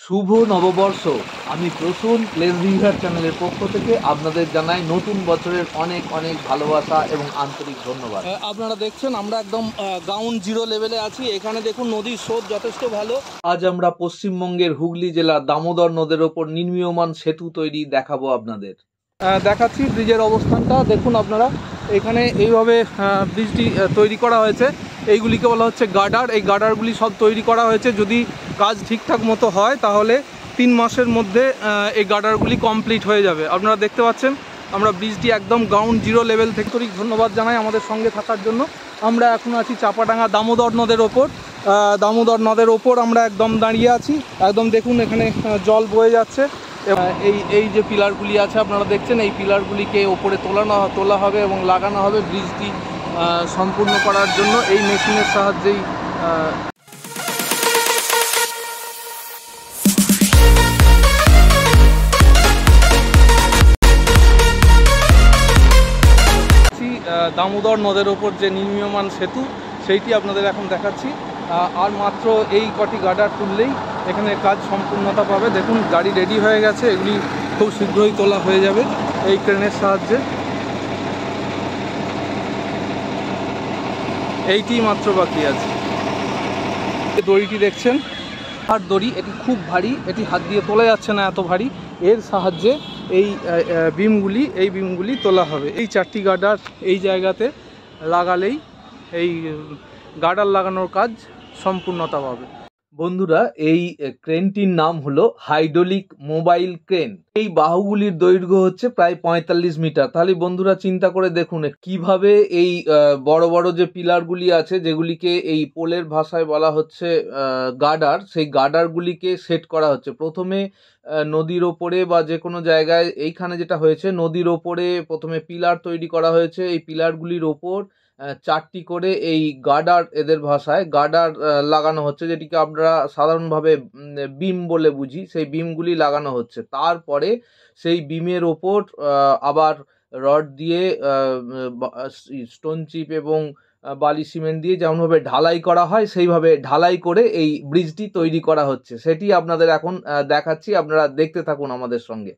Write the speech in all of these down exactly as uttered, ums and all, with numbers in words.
শুভ নববর্ষ। আমি Prasun place reviewer চ্যানেলের পক্ষ থেকে আপনাদের জানাই নতুন বছরের অনেক অনেক ভালোবাসা এবং আন্তরিক ধন্যবাদ। আপনারা দেখছেন আমরা একদম গ্রাউন্ড জিরো লেভেলে আছি। এখানে দেখুন নদীর স্রোত যথেষ্ট ভালো। আজ আমরা পশ্চিমবঙ্গের হুগলি জেলার দামোদর নদের ওপর নির্মীয়মান সেতু তৈরি দেখাবো আপনাদের। দেখাচ্ছি ব্রিজের অবস্থানটা দেখুন আপনারা। এখানে এইভাবে ব্রিজটি তৈরি করা হয়েছে, এইগুলিকে বলা হচ্ছে গার্ডার। এই গার্ডারগুলি সব তৈরি করা হয়েছে, যদি কাজ ঠিকঠাক মতো হয় তাহলে তিন মাসের মধ্যে এই গার্ডারগুলি কমপ্লিট হয়ে যাবে। আপনারা দেখতে পাচ্ছেন আমরা ব্রিজটি একদম গ্রাউন্ড জিরো লেভেল থেকে তৈরি। ধন্যবাদ জানাই আমাদের সঙ্গে থাকার জন্য। আমরা এখন আছি চাপাডাঙ্গা দামোদর নদের ওপর। দামোদর নদের ওপর আমরা একদম দাঁড়িয়ে আছি। একদম দেখুন এখানে জল বয়ে যাচ্ছে। এই এই যে পিলারগুলি আছে আপনারা দেখছেন, এই পিলারগুলিকে ওপরে তোলানো তোলা হবে এবং লাগানো হবে ব্রিজটি সম্পূর্ণ করার জন্য এই মেশিনের সাহায্যেই। দামোদর নদের ওপর যে নির্মীয়মান সেতু সেইটি আপনাদের এখন দেখাচ্ছি। আর মাত্র এই কটি গার্ডার তুললেই এখানে কাজ সম্পূর্ণতা পাবে। দেখুন গাড়ি রেডি হয়ে গেছে, এগুলি খুব শীঘ্রই তোলা হয়ে যাবে এই ক্রেনের সাহায্যে। এইটি মাত্র বাকি আছে। দড়িটি দেখছেন আর দড়ি, এটি খুব ভারী, এটি হাত দিয়ে তোলা যাচ্ছে না, এত ভারী। এর সাহায্যে এই বিমগুলি এই বিমগুলি তোলা হবে। এই চারটি গার্ডার এই জায়গাতে লাগালেই এই গার্ডার লাগানোর কাজ সম্পূর্ণতা পাবে। বন্ধুরা, এই ক্রেনটির নাম হলো হাইড্রোলিক মোবাইল ক্রেন। এই বাহুগুলির দৈর্ঘ্য হচ্ছে প্রায় পঁয়তাল্লিশ মিটার। তাহলে বন্ধুরা চিন্তা করে দেখুন কিভাবে এই বড় বড় যে পিলারগুলি আছে, যেগুলিকে এই পোলের ভাষায় বলা হচ্ছে গার্ডার, সেই গার্ডারগুলিকে সেট করা হচ্ছে। প্রথমে নদীর ওপরে বা যে কোনো জায়গায়, এইখানে যেটা হয়েছে নদীর ওপরে প্রথমে পিলার তৈরি করা হয়েছে। এই পিলারগুলির ওপর চারটি করে এই গার্ডার, এদের ভাষায় গার্ডার লাগানো হচ্ছে, যেটিকে আমরা সাধারণভাবে বিম বলে বুঝি। সেই বিমগুলি লাগানো হচ্ছে। তারপরে সেই বিমের ওপর আবার রড দিয়ে, স্টোন চিপ এবং বালি সিমেন্ট দিয়ে যেমনভাবে ঢালাই করা হয়, সেইভাবে ঢালাই করে এই ব্রিজটি তৈরি করা হচ্ছে। সেটি আপনাদের এখন দেখাচ্ছি, আপনারা দেখতে থাকুন আমাদের সঙ্গে।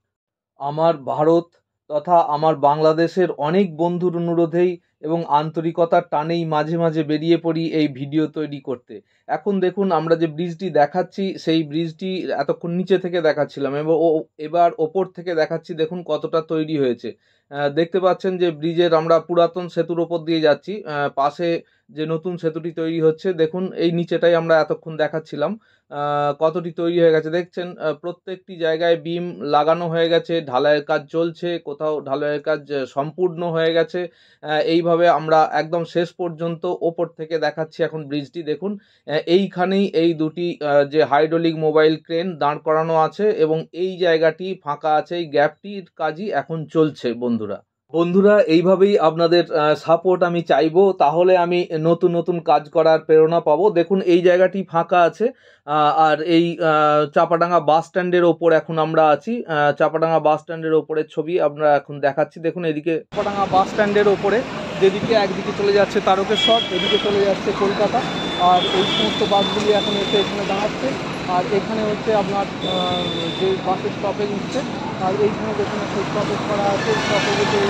আমার ভারত তথা আমার বাংলাদেশের অনেক বন্ধুর অনুরোধেই এবং আন্তরিকতার টানেই মাঝে মাঝে বেরিয়ে পড়ি এই ভিডিও তৈরি করতে। এখন দেখুন আমরা যে ব্রিজটি দেখাচ্ছি, সেই ব্রিজটি এতক্ষণ নিচে থেকে দেখাচ্ছিলাম এবং এবার ওপর থেকে দেখাচ্ছি। দেখুন কতটা তৈরি হয়েছে। দেখতে পাচ্ছেন যে ব্রিজের আমরা পুরাতন সেতুর ওপর দিয়ে যাচ্ছি, পাশে যে নতুন সেতুটি তৈরি হচ্ছে দেখুন এই নিচেটাই আমরা এতক্ষণ দেখাচ্ছিলাম কতটি তৈরি হয়ে গেছে। দেখছেন প্রত্যেকটি জায়গায় বিম লাগানো হয়ে গেছে, ঢালাইয়ের কাজ চলছে, কোথাও ঢালাইয়ের কাজ সম্পূর্ণ হয়ে গেছে। এইভাবে আমরা একদম শেষ পর্যন্ত ওপর থেকে দেখাচ্ছি এখন ব্রিজটি। দেখুন এইখানেই এই দুটি যে হাইড্রোলিক মোবাইল ক্রেন দাঁড় করানো আছে এবং এই জায়গাটি ফাঁকা আছে। এই গ্যাপটির কাজই এখন চলছে। বন্ধুরা বন্ধুরা এইভাবেই আপনাদের সাপোর্ট আমি চাইবো, তাহলে আমি নতুন নতুন কাজ করার প্রেরণা পাবো। দেখুন এই জায়গাটি ফাঁকা আছে। আর এই চাপাডাঙ্গা বাস স্ট্যান্ডের ওপর এখন আমরা আছি। চাপাডাঙ্গা বাস স্ট্যান্ডের ওপরের ছবি আমরা এখন দেখাচ্ছি। দেখুন এদিকে চাপাডাঙ্গা বাস স্ট্যান্ডের ওপরে, যেদিকে একদিকে চলে যাচ্ছে তারকেশ্বর, এদিকে চলে যাচ্ছে কলকাতা। আর এই সমস্ত বাসগুলি এখন এসে এখানে দাঁড়াচ্ছে। আর এখানে হচ্ছে আপনার যে বাসের স্টপেজ হচ্ছে, আর এইখানে যেখানে স্টপেজ করা আছে স্টপেজে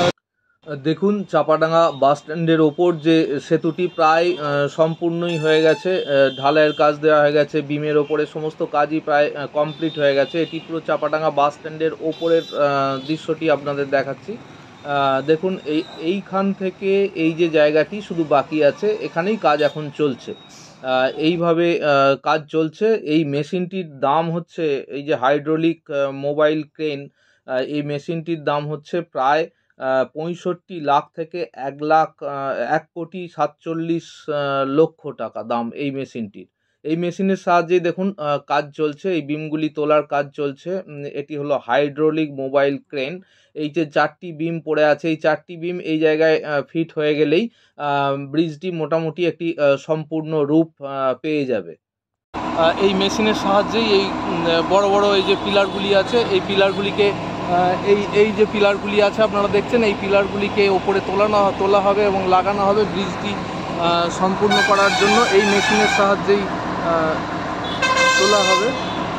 দেখুন চাপাডাঙ্গা বাস স্ট্যান্ডের ওপর যে সেতুটি প্রায় সম্পূর্ণই হয়ে গেছে। ঢালাইয়ের কাজ দেওয়া হয়ে গেছে, বিমের ওপরে সমস্ত কাজই প্রায় কমপ্লিট হয়ে গেছে। এটি পুরো চাপাডাঙ্গা বাস স্ট্যান্ডের ওপরের দৃশ্যটি আপনাদের দেখাচ্ছি। দেখুন এই এইখান থেকে এই যে জায়গাটি শুধু বাকি আছে, এখানেই কাজ এখন চলছে। এইভাবে কাজ চলছে। এই মেশিনটির দাম হচ্ছে, এই যে হাইড্রোলিক মোবাইল ক্রেন, এই মেশিনটির দাম হচ্ছে প্রায় পঁয়ষট্টি লাখ থেকে এক লাখ এক কোটি সাতচল্লিশ লক্ষ টাকা দাম এই মেশিনটির। এই মেশিনের সাহায্যে দেখুন কাজ চলছে, এই বিমগুলি তোলার কাজ চলছে। এটি হলো হাইড্রোলিক মোবাইল ক্রেন। এই যে চারটি বিম পড়ে আছে, এই চারটি বিম এই জায়গায় ফিট হয়ে গেলেই ব্রিজটি মোটামুটি একটি সম্পূর্ণ রূপ পেয়ে যাবে। এই মেশিনের সাহায্যেই এই বড় বড় এই যে পিলারগুলি আছে, এই পিলারগুলিকে এই এই যে পিলারগুলি আছে আপনারা দেখছেন, এই পিলারগুলিকে ওপরে তোলানো তোলা হবে এবং লাগানো হবে ব্রিজটি সম্পূর্ণ করার জন্য। এই মেশিনের সাহায্যেই তোলা হবে।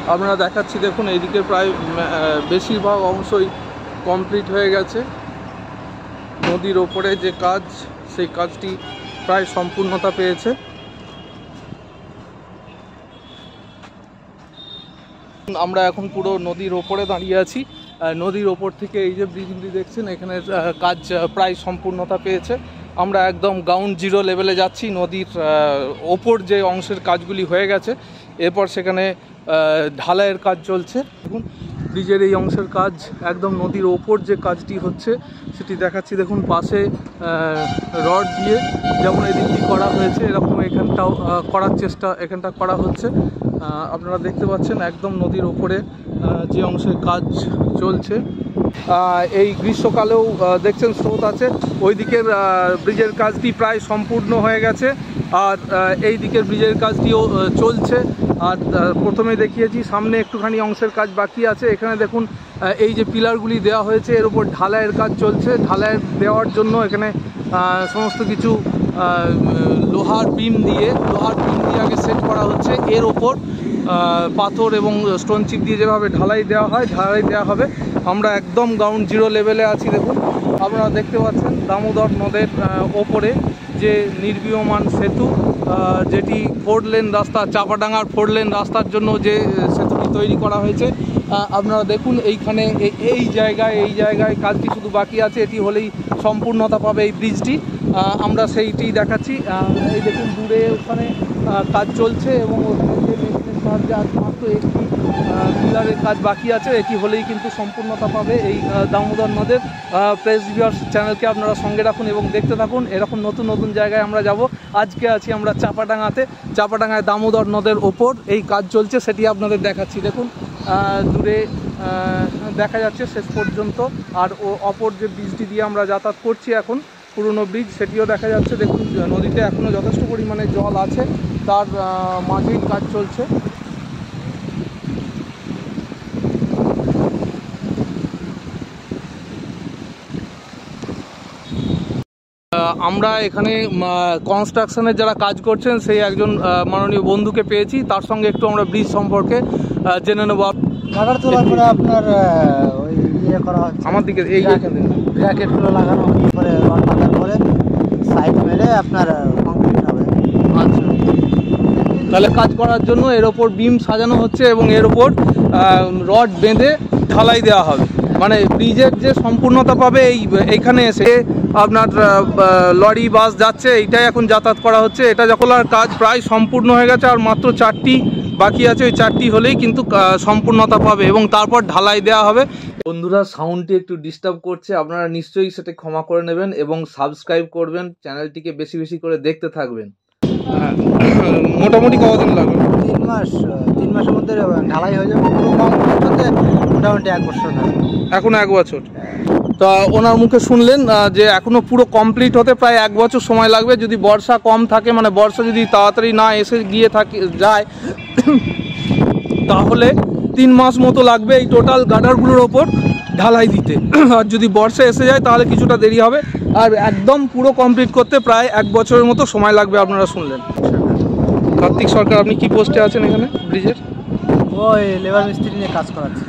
আপনারা দেখাচ্ছি দেখুন এইদিকে প্রায় বেশিরভাগ অংশই কমপ্লিট হয়ে গেছে। নদীর ওপরে যে কাজ সেই কাজটি প্রায় সম্পূর্ণতা পেয়েছে। আমরা এখন পুরো নদীর ওপরে দাঁড়িয়ে আছি। নদীর ওপর থেকে এই যে ব্রিজগুলি দেখছেন এখানে কাজ প্রায় সম্পূর্ণতা পেয়েছে। আমরা একদম গ্রাউন্ড জিরো লেভেলে যাচ্ছি। নদীর ওপর যে অংশের কাজগুলি হয়ে গেছে, এরপর সেখানে ঢালাইয়ের কাজ চলছে। দেখুন ব্রিজের এই অংশের কাজ একদম নদীর ওপর যে কাজটি হচ্ছে সেটি দেখাচ্ছি। দেখুন পাশে রড দিয়ে যেমন এদিকটি করা হয়েছে এরকম এখানটাও করার চেষ্টা এখানটা করা হচ্ছে। আপনারা দেখতে পাচ্ছেন একদম নদীর ওপরে যে অংশের কাজ চলছে। এই গ্রীষ্মকালেও দেখছেন স্রোত আছে। ওই দিকের ব্রিজের কাজটি প্রায় সম্পূর্ণ হয়ে গেছে, আর এই দিকের ব্রিজের কাজটিও চলছে। আর প্রথমে দেখিয়েছি সামনে একটুখানি অংশের কাজ বাকি আছে। এখানে দেখুন এই যে পিলারগুলি দেওয়া হয়েছে এর উপর ঢালাইয়ের কাজ চলছে। ঢালাই দেওয়ার জন্য এখানে সমস্ত কিছু লোহার বিম দিয়ে লোহার বিম দিয়ে আগে সেট করা হচ্ছে। এর ওপর পাথর এবং স্টোন চিপ দিয়ে যেভাবে ঢালাই দেওয়া হয় ঢালাই দেওয়া হবে। আমরা একদম গ্রাউন্ড জিরো লেভেলে আছি। দেখুন আপনারা দেখতে পাচ্ছেন দামোদর নদের ওপরে যে নির্মীয়মান সেতু, যেটি ফোর লেন রাস্তা, চাপাডাঙ্গার ফোর লেন রাস্তার জন্য যে সেতুটি তৈরি করা হয়েছে। আপনারা দেখুন এইখানে এই জায়গায় এই জায়গায় কাজটি শুধু বাকি আছে। এটি হলেই সম্পূর্ণতা পাবে এই ব্রিজটি। আমরা সেইটি দেখাচ্ছি। এই দেখুন দূরে ওখানে কাজ চলছে এবং ওখানে যে মেশিনের সাহায্যে আজ মাত্র একটি পিলারের কাজ বাকি আছে। এটি হলেই কিন্তু সম্পূর্ণতা পাবে এই দামোদর নদের। প্রেস ভিউয়ার্স চ্যানেলকে আপনারা সঙ্গে রাখুন এবং দেখতে থাকুন। এরকম নতুন নতুন জায়গায় আমরা যাব। আজকে আছি আমরা চাপাডাঙ্গাতে। চাপাডাঙ্গায় দামোদর নদের ওপর এই কাজ চলছে, সেটি আপনাদের দেখাচ্ছি। দেখুন দূরে দেখা যাচ্ছে শেষ পর্যন্ত। আর ও অপর যে ব্রিজটি দিয়ে আমরা যাতায়াত করছি এখন, পুরনো ব্রিজ, সেটিও দেখা যাচ্ছে। দেখুন নদীতে এখনও যথেষ্ট পরিমাণে জল আছে, তার মাঝেই কাজ চলছে। আমরা এখানে কনস্ট্রাকশনের যারা কাজ করছেন সেই একজন মাননীয় বন্ধুকে পেয়েছি, তার সঙ্গে একটু আমরা ব্রিজ সম্পর্কে জেনে নেব। গার্ডার তোলার পরে আপনার ওই ইয়ে করা হচ্ছে, আমার দিকে এই ব্র্যাকেটগুলো লাগানো হচ্ছে, পরে রড বাঁধার পরে সাইড মেরে আপনার কংক্রিট হবে। আচ্ছা, তাহলে কাজ করার জন্য এর ওপর বিম সাজানো হচ্ছে এবং এর ওপর রড বেঁধে ঢালাই দেওয়া হবে। মানে ব্রিজের যে সম্পূর্ণতা পাবে এই এইখানে এসে আপনার লরি বাস যাচ্ছে, এইটাই এখন যাতায়াত করা হচ্ছে। এটা যখন আর কাজ প্রায় সম্পূর্ণ হয়ে গেছে আর মাত্র চারটি বাকি আছে, ওই চারটি হলেই কিন্তু সম্পূর্ণতা পাবে এবং তারপর ঢালাই দেওয়া হবে। বন্ধুরা সাউন্ডটি একটু ডিস্টার্ব করছে, আপনারা নিশ্চয়ই সেটা ক্ষমা করে নেবেন এবং সাবস্ক্রাইব করবেন, চ্যানেলটিকে বেশি বেশি করে দেখতে থাকবেন। মোটামুটি কতদিন লাগবে? তিন মাস তিন মাসের মধ্যে ঢালাই হয়ে যাবে। পুরো কমপ্লিট হতে মোটামুটি এক বছর লাগবে। এখনো এক বছর? তা ওনার মুখে শুনলেন যে এখনো পুরো কমপ্লিট হতে প্রায় এক বছর সময় লাগবে। যদি বর্ষা কম থাকে, মানে বর্ষা যদি তাড়াতাড়ি না এসে গিয়ে থাকে যায়, তাহলে তিন মাস মতো লাগবে এই টোটাল গার্ডারগুলোর ওপর ঢালাই দিতে। আর যদি বর্ষা এসে যায় তাহলে কিছুটা দেরি হবে। আর একদম পুরো কমপ্লিট করতে প্রায় এক বছরের মতো সময় লাগবে। আপনারা শুনলেন। কার্তিক সরকার, আপনি কি পোস্টে আছেন এখানে ব্রিজের? ওই লেবার মিস্ত্রি নিয়ে কাজ করাচ্ছে।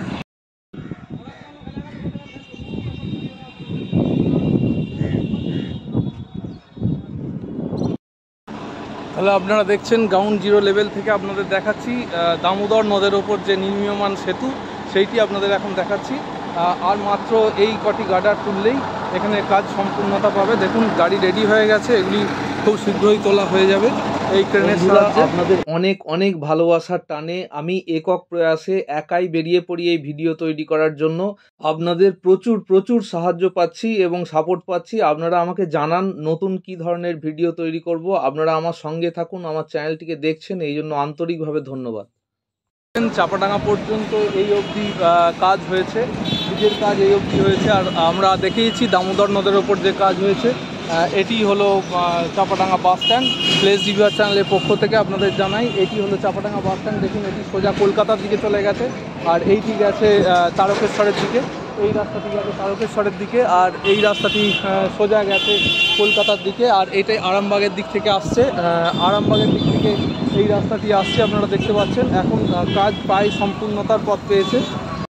তাহলে আপনারা দেখছেন গ্রাউন্ড জিরো লেভেল থেকে আপনাদের দেখাচ্ছি দামোদর নদের ওপর যে নির্মীয়মান সেতু, সেইটি আপনাদের এখন দেখাচ্ছি। আর মাত্র এই কটি গার্ডার তুললেই এখানে কাজ সম্পূর্ণতা পাবে। দেখুন গাড়ি রেডি হয়ে গেছে, এগুলি খুব শীঘ্রই তোলা হয়ে যাবে এই ক্রেনের সাহায্যে। আপনাদের অনেক অনেক ভালোবাসার টানে আমি একক প্রয়াসে একাই বেরিয়ে পড়ি এই ভিডিও তৈরি করার জন্য। আপনাদের প্রচুর প্রচুর সাহায্য পাচ্ছি এবং সাপোর্ট পাচ্ছি। আপনারা আমাকে জানান নতুন কি ধরনের ভিডিও তৈরি করব। আপনারা আমার সঙ্গে থাকুন, আমার চ্যানেলটিকে দেখছেন, এই জন্য আন্তরিকভাবে ধন্যবাদ। চাপাডাঙ্গা পর্যন্ত এই অবধি কাজ হয়েছে, ব্রিজের কাজ এই অবধি হয়েছে। আর আমরা দেখেইছি দামোদর নদের ওপর যে কাজ হয়েছে। এটি হলো Chapadanga bus stand. Place reviewer চ্যানেলের পক্ষ থেকে আপনাদের জানাই, এটি হলো চাপাডাঙ্গা বাস স্ট্যান্ড। দেখুন এটি সোজা কলকাতার দিকে চলে গেছে আর এইটি গেছে তারকেশ্বরের দিকে। এই রাস্তাটি গেছে তারকেশ্বরের দিকে, আর এই রাস্তাটি সোজা গেছে কলকাতার দিকে, আর এটাই আরামবাগের দিক থেকে আসছে। আরামবাগের দিক থেকে এই রাস্তাটি আসছে, আপনারা দেখতে পাচ্ছেন। এখন কাজ প্রায় সম্পূর্ণতার পথ পেয়েছে।